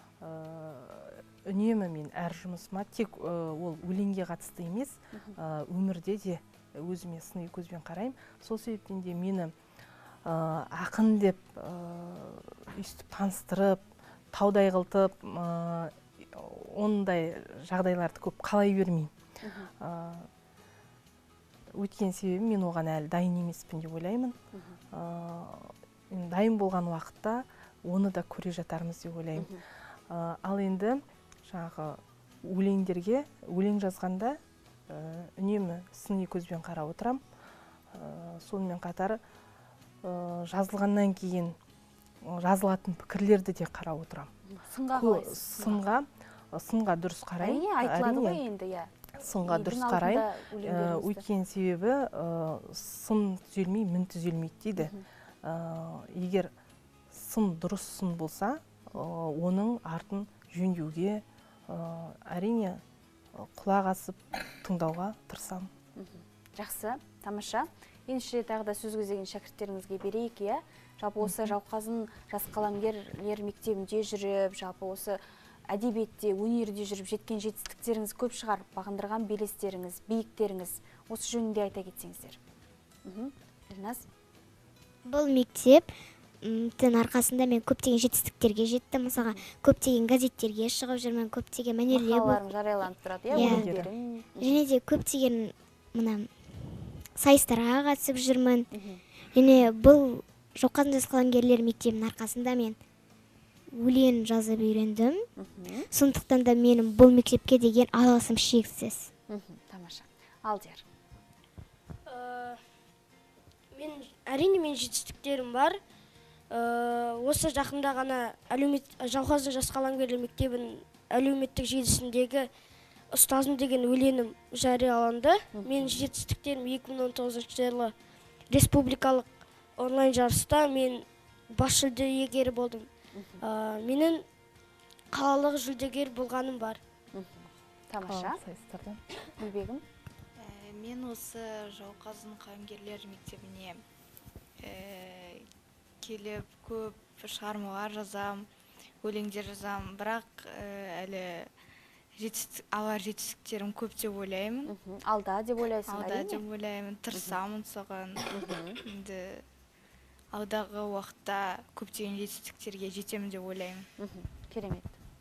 D: үнемі мен әр жұмысыма тек ол өлеңге қатысты емес, өмірде де өзіме сыни көзбен қараймын. Сол себептен де мені ақын деп өйстіп таныстырып, таудай қылтып, ондай жағдайларды көп қалай бермеймін. Өткен себебі мен оған әлі дайын емеспін деп ойлаймын. Дайын болған уақытта оны да көре жатармыз деп ойлаймын. Ал енді жаңағы өлеңдерге, өлең жазғанда үнемі сыни көзбен қарап отырам. Сонымен қатар жазылғаннан кейін жазылатын пікірлерді де қарап отырам.
A: Сынға қалайсыз?
D: Сынға, сынға дұрыс қараймын.
A: Әрине, айтылады ғой енді, иә.
D: Сынға дұрыс қараймын. Өйткені себебі сын түзелмей, мін түзелмейді дейді. Егер сын дұрыс сын болса, оның артын жөндеуге әрине құлақ асып тыңдауға тырысамын.
A: Жақсы, тамаша. Ендеше тағы да сөз кезеген шәкірттеріңізге берейік, иә? Жалпы осы Жауқазын жас қаламгерлер мектебінде жүріп, жалпы осы әдебиетте, өнерде жүріп жеткен жетістіктеріңіз көп шығар, бағындырған белестеріңіз, биіктеріңіз. Осы жөнінде айта кетсеңіздер. Елназ?
G: Бұл мектеп тің арқасында мен көптеген жетістіктерге жеттім. Мысалға, көптеген газеттерге шығып жүрмін, көптеген мәнерлер
A: мақалаларың жарияланып тұрады, иә, өлеңдерің.
G: Және де көптеген мына сайыстарға қатысып жүрмін. Және бұл Жауқазын жас қаламгерлер мектебінің арқасында мен өлең жазып үйрендім. Сондықтан да менің бұл мектепке деген алғысым шексіз.
A: Тамаша. Алдияр.
I: Мен әрине мен жетістіктерім бар. Осы жақында ғана Жауқазын жас қаламгерлер мектебінің әлеуметтік желісіндегі ұстазым деген өлеңім жарияланды. Менің жетістіктерім екі мың он тоғызыншы жылы республикалық онлайн жарыста мен бас жүлде иегері болдым. Менің қалалық жүлдегер болғаным бар.
A: Тамаша. Гүлбегім?
H: Мен осы Жауқазын қаламгерлер мектебіне келіп көп шығармалар жазам, өлеңдер жазам, бірақ әлі алар жетістіктерім көп деп ойлаймын.
A: Алда деп ойлайсың,
H: Алда деп ойлаймын, тырысамын соған. Енді алдағы уақытта көптеген жетістіктерге жетемін деп ойлаймын.
A: Керемет.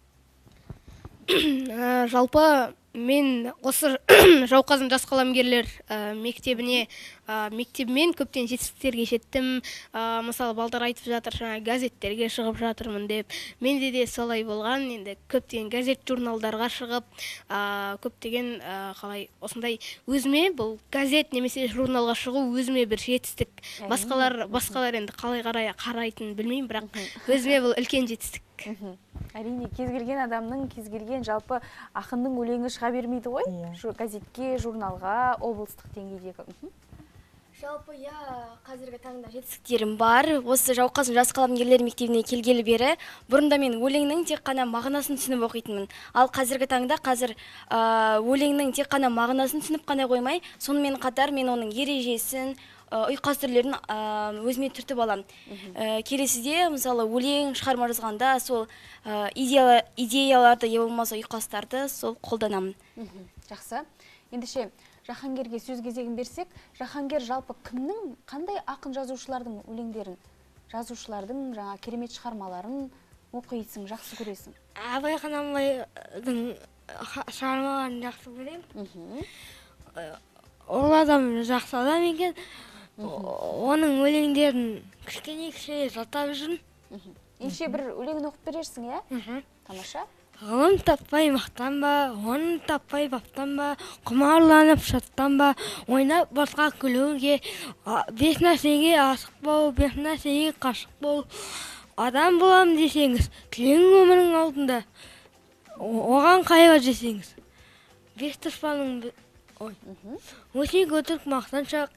F: Жалпы мен осы Жауқазын жас қаламгерлер мектебіне мектебімен көптен жетістіктерге жеттім. Мысалы, балдар айтып жатыр, жаңа газеттерге шығып жатырмын деп. Менде де солай болған. Енді көптеген газет журналдарға шығып, көптеген қалай осындай өзіме бұл газет немесе журналға шығу өзіме бір жетістік. Басқалар басқалар енді қалай қарай қарайтынын білмеймін, бірақ өзіме бұл үлкен жетістік.
A: Әрине, кез келген адамның, кез келген жалпы ақынның өлеңі шыға бермейді ғой? Газетке, журналға, облыстық деңгейдегі.
E: Жалпы, я қазіргі таңда жетістіктерім бар. Осы Жауқазын жас қаламгерлер мектебіне келгелі бері, бұрында мен өлеңнің тек қана мағынасын түсініп оқитынмын. Ал қазіргі таңда қазір өлеңнің тек қана мағынасын түсініп қана қоймай, сонымен қатар мен оның ережесін, ұйқас түрлерін өзіме түртіп алам. Келесіде, мысалы, өлең шығарма жазғанда сол идеяларды, е болмаса ұйқастарды сол қолданамын.
A: Жақсы. Ендеше, Жахангерге сөз кезегін берсек, Жахангер жалпы кімнің, қандай ақын жазушылардың өлеңдерін, жазушылардың жаңа керемет шығармаларын оқисың, жақсы көресің?
J: Абайхан Аманбайдың шығармаларын жақсы көремін. Ол адам жақсы адам екен. Оның өлеңдерін кішкене-кішкене жаттап жүрмін.
A: Ендеше бір өлеңін оқып берерсің, иә? Тамаша.
J: Ғылым таппай мақтанба, оны таппай баптанба, құмарланып шаттанба, ойнап босқа күлуге, бес нәрсеге асық бол, бес нәрсеге қашық бол. Адам болам десеңіз, тілең өмірің алдында, оған қайғы жесеңіз. Бес дұшпаның, ой, өсек өтірік мақтаншақ,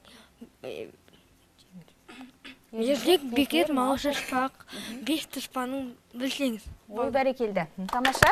J: ержек бекер мал шашпақ, бес дұшпаның білсеңіз.
A: Ой, бәрекелді. Тамаша.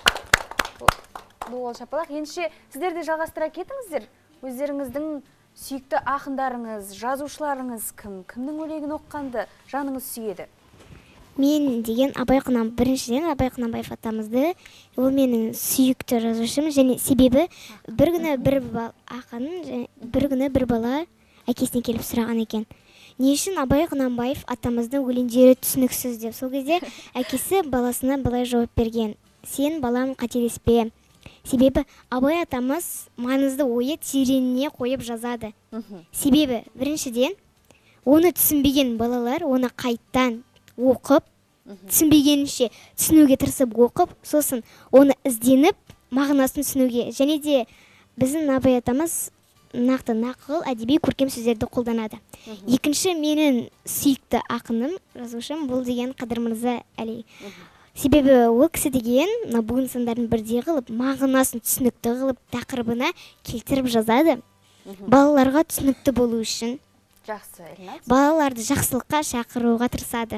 A: Бұл шапалақ. Ендеше сіздер де жалғастыра кетіңіздер. Өздеріңіздің сүйікті ақындарыңыз, жазушыларыңыз кім? Кімнің өлеңін оққанды жаныңыз сүйеді?
G: Мен деген Абай Құнан, біріншіден Абай Құнанбаев атамызды, ол менің сүйікті жазушым, және себебі бір күні бір ақын, бір күні бір бала әкесіне келіп сұраған екен. не үшін Абай Құнанбаев атамыздың өлеңдері түсініксіз деп. Сол кезде әкесі баласына былай жауап берген: сен балам қателеспе. Себебі Абай атамыз маңызды ойы тереңіне қойып жазады. Себебі біріншіден оны түсінбеген балалар оны қайттан оқып, түсінбегенше түсінуге тырысып оқып, сосын оны ізденіп мағынасын түсінуге, және де біздің Абай атамыз нақты нақыл, әдеби, көркем сөздерді қолданады. Екінші, менің сүйікті ақыным, жазушым бұл деген Қадыр Мырза Әли. Себебі ол кісі деген бүгін сандарын бірдей қылып, мағынасын түсінікті қылып, тақырыбына келтіріп жазады. Балаларға түсінікті болу үшін,
A: Жақсы, Эльназ.
G: балаларды жақсылыққа шақыруға тырысады.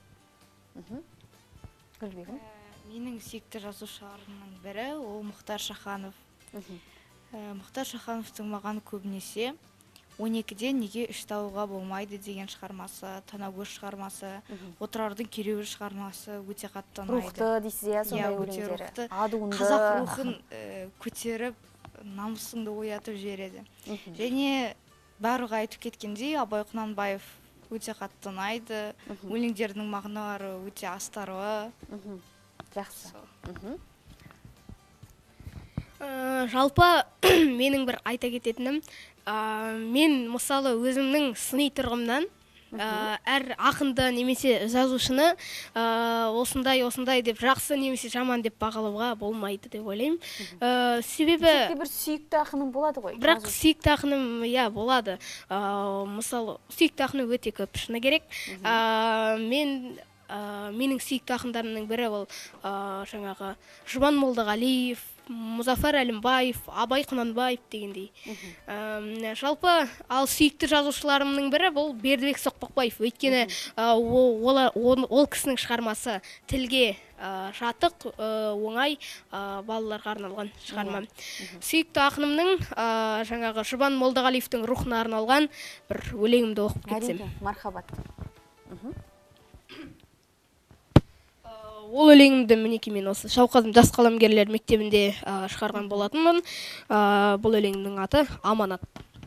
A: Гүлбегім.
H: Менің сүйікті жазушыларымның бірі ол Мұхтар Шаханов. Мұхтар Шахановтың маған көбінесе он екіден неге үш тауға болмайды деген шығармасы, Танагөз шығармасы, Отырардың кереуі шығармасы өте қатты ұнайды.
A: Рухты дейсіз, иә, сондай өлеңдері. Адуынды.
H: Қазақ рухын көтеріп, намысыңды оятып жібереді. Және барлығы айтып кеткендей, Абай Құнанбаев өте қатты ұнайды. Өлеңдердің мағыналары өте астарлы.
A: Жақсы.
F: Жалпы менің бір айта кететінім, мен мысалы өзімнің сыни тұрғымнан әр ақынды немесе жазушыны осындай осындай деп жақсы немесе жаман деп бағалауға болмайды деп ойлаймын. Себебі
A: бір сүйікті ақының болады ғой.
F: Бірақ сүйікті ақыным, иә, болады. Мысалы сүйікті ақыны өте көп, шыны керек. Мен менің сүйікті ақындарымның бірі ол жаңағы Жұбан Молдағалиев, Мұзафар Әлімбаев, Абай Құнанбаев дегендей. Жалпы ал сүйікті жазушыларымның бірі бұл Бердібек Соқпақбаев. Өйткені ол кісінің шығармасы тілге жатық, оңай, балаларға арналған шығарма. Сүйікті ақынымның жаңағы Жұбан Молдағалиевтің рухына арналған бір өлеңімді оқып кетсем.
A: Мархабат.
F: Ол өлеңімді мінекей мен осы Шауқазым жас қаламгерлер мектебінде шығарған болатынмын. Бұл өлеңнің аты Аманат.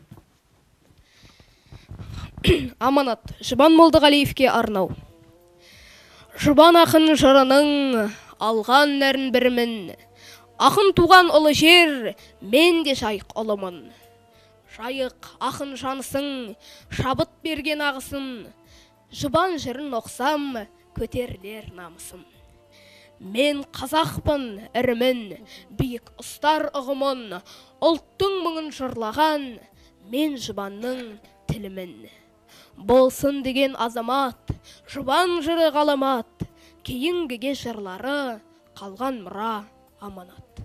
F: Аманат. Жұбан Молдағалиевке арнау. Жұбан ақын жырының алған нәрін бірімін. Ақын туған ұлы жер, мен де жайық ұлымын. Жайық ақын жанысың, шабыт берген ағысын. Жұбан жырын оқсам, көтерілер намысым. Мен қазақпын, ірімін, биік ұстар ұғымын, ұлттың мұңын жырлаған, мен жұбанның тілімін. Болсын деген азамат, жұбан жыры ғаламат, кейінгіге жырлары, қалған мұра аманат.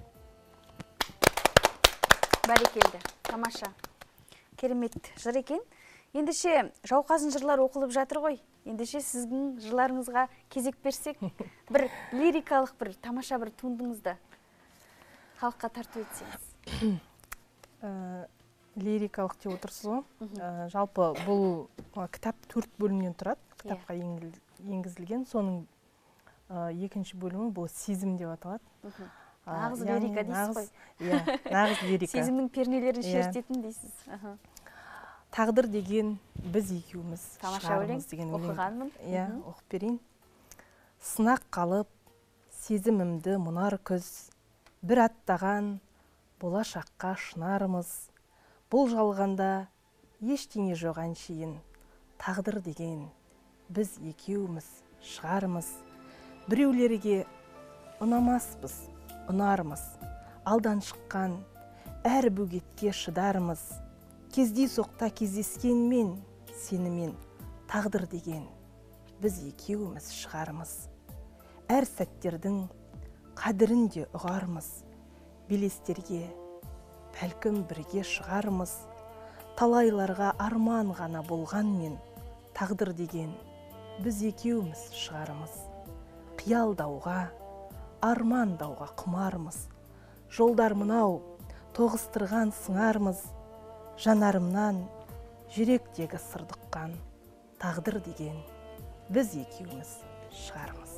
A: Бәрекелді, тамаша. Керемет жыр екен. Ендеше Жауқазын жырлар оқылып жатыр ғой. Ендеше сіздің жырларыңызға кезек берсек, бір лирикалық бір тамаша бір туындыңызды халыққа тарту етсеңіз.
D: Лирикалық деп отырсыз ғой. Жалпы бұл кітап төрт бөлімнен тұрады. Кітапқа енгізілген. Соның екінші бөлімі бұл сезім деп аталады.
A: Нағыз лирика дейсіз ғой.
D: Нағыз лирика.
A: Сезімнің пернелерін шертетін дейсіз.
D: Тағдыр деген біз екеуміз
A: шығармыз деген оқығанмын.
D: Иә, оқып берейін. Сынақ қалып, сезімімді мұнар күз, бір аттаған болашаққа шынарымыз. Бұл жалғанда ештеңе жоқ әншейін, тағдыр деген біз екеуміз шығармыз. Біреулерге ұнамаспыз, ұнармыз, алдан шыққан әр бөгетке шыдармыз. Кездейсоқта кездескенмен, сенімен тағдыр деген біз екеуміз шығармыз. Әр сәттердің қадірін де ұғармыз. Белестерге бәлкім бірге шығармыз. Талайларға арман ғана болғанмен тағдыр деген біз екеуміз шығармыз. Қиялдауға, армандауға құмармыз. Жолдар мынау тоғыстырған сыңармыз. Жанарымнан жүректегі сырдыққан тағдыр деген біз екеуміз шығармыз.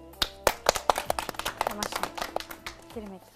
A: Тамаша. Керемет.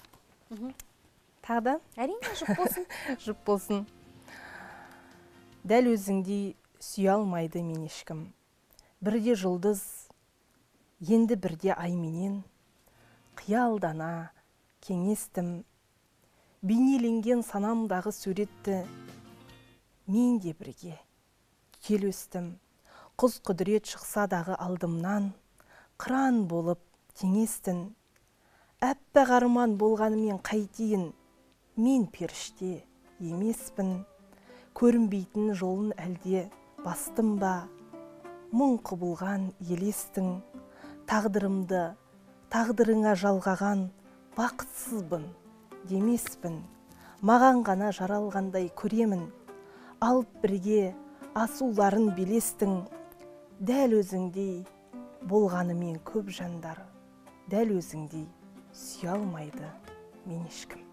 D: Тағы да?
A: Әрине, жұп болсын.
D: Жұп болсын. Дәл өзіңдей сүйе алмайды мен ешкім. Бірде жұлдыз, енді бірде айменен, қиялдана кеңестім. Бейнеленген санамдағы суретті мен де бірге кел өстім. Құз құдірет шықса дағы алдымнан, қыран болып теңестін. Әппақ арман болғанымен қайтейін, мен періште емеспін. Көрінбейтін жолын әлде бастым ба, мұң құбылған елестің. Тағдырымды тағдырыңа жалғаған бақытсызбын демеспін. Маған ғана жаралғандай көремін, алып бірге асуларын белестің. Дәл өзіңдей болғанымен көп жандар, дәл өзіңдей сүйе алмайды мен ешкім.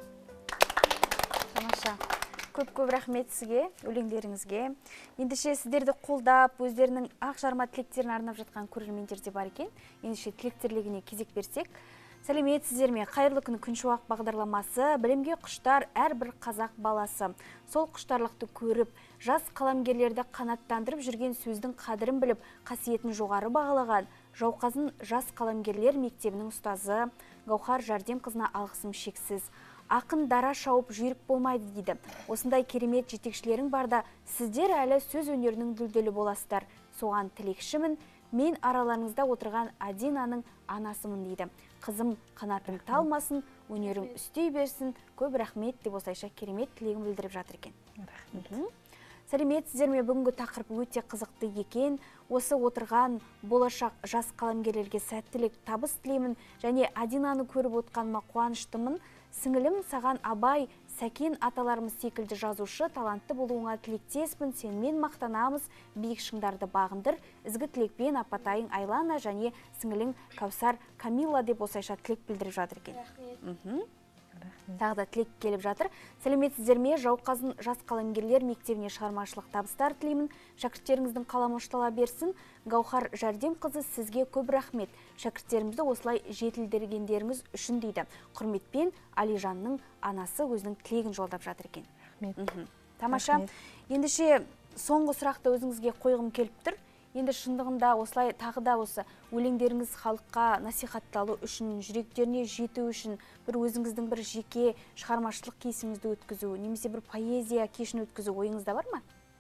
A: Тамаша. Көп-көп рахмет сізге, өлеңдеріңізге. Ендеше сіздерді қолдап, өздерінің ақ жарма тілектерін арнап жатқан көрермендер де бар екен. Ендеше тілектерлігіне кезек берсек. Сәлеметсіздер ме? Қайырлы күн күншуақ бағдарламасы, білімге құштар әрбір қазақ баласы. Сол құштарлықты көріп, жас қаламгерлерді қанаттандырып жүрген сөздің қадірін біліп, қасиетін жоғары бағалаған Жауқазын жас қаламгерлер мектебінің ұстазы Гаухар Жардемқызына алғысым шексіз. Ақын дара шауып жүйрік болмайды дейді. Осындай керемет жетекшілерің барда, сіздер әлі сөз өнерінің дүлділі боласыздар. Соған тілекшімін, мен араларыңызда отырған Адинаның анасымын дейді. Қызым қанатың талмасын, өнерің үстей берсін, көп рахмет деп осылайша керемет тілегін білдіріп жатыр екен.
D: Рахмет.
A: Сәлеметсіздер ме? Бүгінгі тақырып өте қызықты екен. Осы отырған болашақ жас қаламгерлерге сәттілік, табыс тілеймін және Адинаны көріп отқаныма қуаныштымын. Сіңілім, саған Абай, Сәкен аталарымыз секілді жазушы, талантты болуыңа тілектеспін, сенмен мақтанамыз, биік шыңдарды бағындыр, ізгі тілекпен апатайың Айлана және сіңілің Каусар Камилла деп осайша тілек білдіріп жатыр екен. Тағы да тілек келіп жатыр. Сәлеметсіздер ме? Жауқазын жас қаламгерлер мектебіне шығармашылық табыстар тілеймін. Шәкірттеріңіздің қаламы ұштала берсін. Гаухар Жардемқызы, сізге көп рахмет. Шәкірттерімізді осылай жетілдіргендеріңіз үшін дейді. Құрметпен Алижанның анасы өзінің тілегін жолдап жатыр екен. Тамаша. Ендеше соңғы сұрақты өзіңізге қойғым келіп тұр. Енді шындығында осылай тағы да осы өлеңдеріңіз халыққа насихатталу үшін, жүректеріне жету үшін бір өзіңіздің бір жеке шығармашылық кесіңізді өткізу, немесе бір поэзия кешін өткізу ойыңызда бар ма?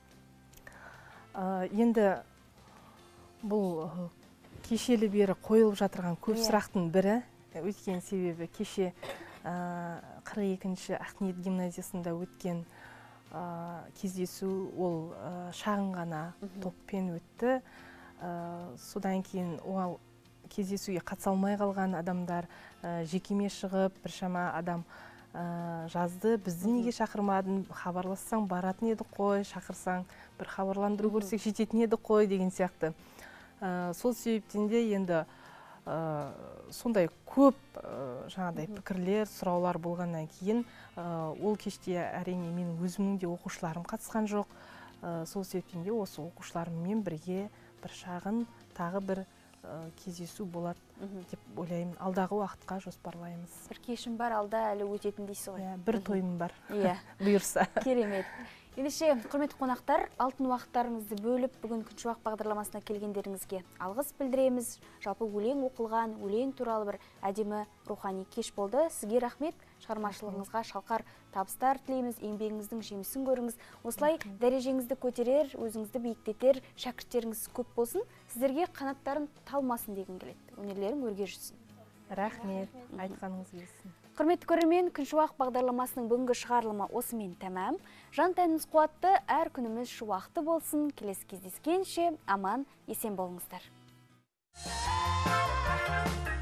D: Енді бұл кешелі бері қойылып жатырған көп сұрақтың бірі, өткен себебі кеше қырық екінші Ақниет гимназиясында өткен кездесу ол шағын ғана топпен өтті. Содан кейін ол кездесуге қатыса алмай қалған адамдар жекеме шығып, біршама адам жазды. Бізді неге шақырмадың, хабарлассаң баратын еді қой, шақырсаң бір хабарландыру көрсек жететін еді қой деген сияқты. Сол себептен де енді сондай көп жаңағыдай пікірлер, сұраулар болғаннан кейін ол кеште әрине менің өзімнің де оқушыларым қатысқан жоқ. Сол себептен де осы оқушыларыммен бірге бір шағын тағы бір кездесу болады деп ойлаймын. Алдағы уақытқа жоспарлаймыз.
A: Бір кешім бар, алда әлі өтетін дейсіз ғой.
D: Бір тойым бар.
A: Иә.
D: Бұйырса.
A: Керемет. Ендеше, құрметті қонақтар, алтын уақыттарыңызды бөліп, бүгін күншуақ бағдарламасына келгендеріңізге алғыс білдіреміз. Жалпы өлең оқылған, өлең туралы бір әдемі рухани кеш болды. Сізге рахмет, шығармашылығыңызға шалқар табыстар тілейміз, еңбегіңіздің жемісін көріңіз. Осылай дәрежеңізді көтерер, өзіңізді биіктетер, шәкірттеріңіз көп болсын, сіздерге қанаттарын талмасын деген келеді. Өнерлерің өрге жүрсін.
D: Рахмет, айтқаныңыз келсін.
A: Құрметті көрермен, күншуақ бағдарламасының бүгінгі шығарылымы осымен тәмам. Жан тәніміз қуатты, әр күніміз шуақты болсын. Келесі кездескенше аман, есен болыңыздар.